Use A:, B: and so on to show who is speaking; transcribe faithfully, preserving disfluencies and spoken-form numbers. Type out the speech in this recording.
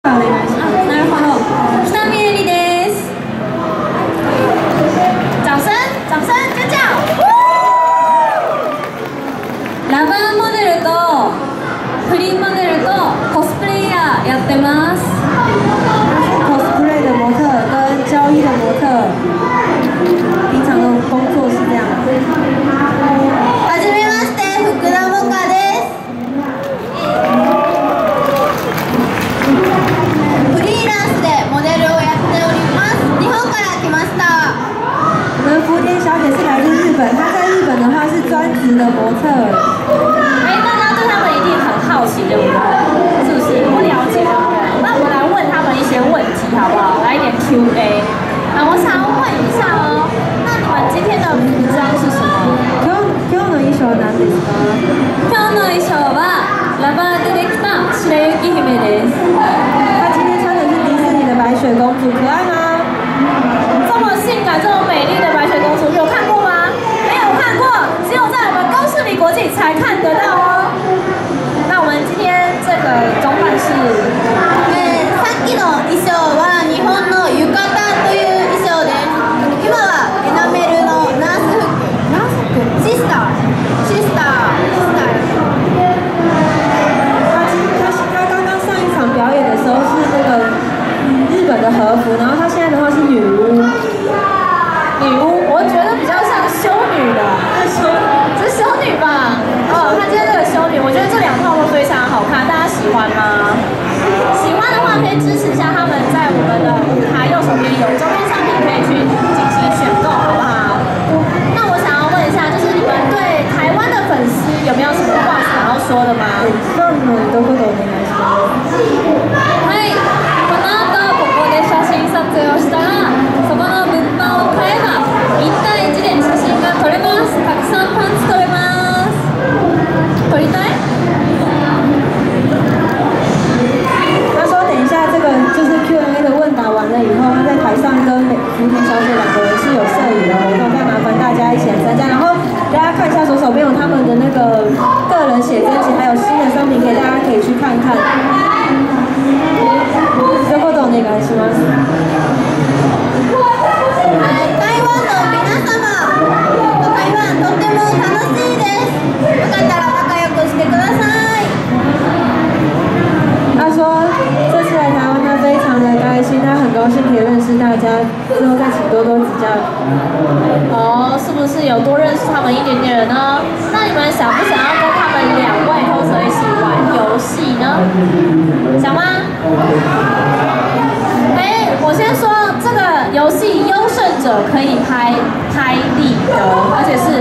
A: お願いします。
B: なるほど。北見えりです。掌声，掌声，尖叫！ラバーモデルとフリーモデルとコスプレイヤーやってます。
A: cosplay 的模特跟交易的模特，平常的工作是这样。
C: はじめまして、福田萌歌です。フリーランスでモデルをやっております。日本から来ました。
A: 我们福田小姐是来自日本，她在日本的话是专职的模特。
B: 哎，大家对他们一定很好奇，对不对？是不是？不了解，对不对？那我来问他们一些问题，好不好？来一点 Q A。啊，我想要问一下哦，那你们今天的服装是什么？
A: 今日今日の衣装なんですか？
B: 今日の衣装はラバーでできた白雪姫です。
A: 她今天穿的是迪士尼的白雪公主，可爱吗？
B: 这么性感、这么美丽的白雪公主，有看过吗？没有看过，只有在我们高士里国际才看得到哦。那我们今天这个装扮是，
C: えー、さっきの衣装は日本の浴衣という衣装です。今はエナメルのナース服。ナース服？シスター。シスター。シスター。
A: 她她她刚刚上一场表演的时候是那个日本的和服，然后她现在的话是女巫。
B: 女巫，我觉得比较像修女的，修是修女吧？哦，她今天这个修女，我觉得这两套都非常好看，大家喜欢吗？喜欢的话可以支持一下他们，在我们的舞台右手边有周边商品可以去进行选购，好不好？那我想要问一下，就是你们对台湾的粉丝有没有什么话想要说的吗？
A: 那你们どこでお願いします。
B: はい、この後ここで写真撮影をしたら、そこの物販を買えばいち対いちで写真が撮れます。たくさんパンツ撮れます。撮りたい？
A: 他说等一下这个就是 Q and A 的问答完了以后，他在台上跟福田小姐两个人是有摄影的活动，再麻烦大家一起来参加。然后大家看一下左手边有他们的那个个人写真集，还有新的商品，给大家可以去看看。这个都お願いします。
C: 台湾の皆様、台湾とても楽しいです。よかったら仲良くしてください。
A: 他说这次来台湾他非常的开心，他很高兴可以认识大家，之后再请多多指教。
B: 哦，是不是有多认识他们一点点呢？那你们想不想要跟他们两位同学一起玩游戏呢？想吗？哎，我先说这个游戏优胜者可以拍拍立得，而且是。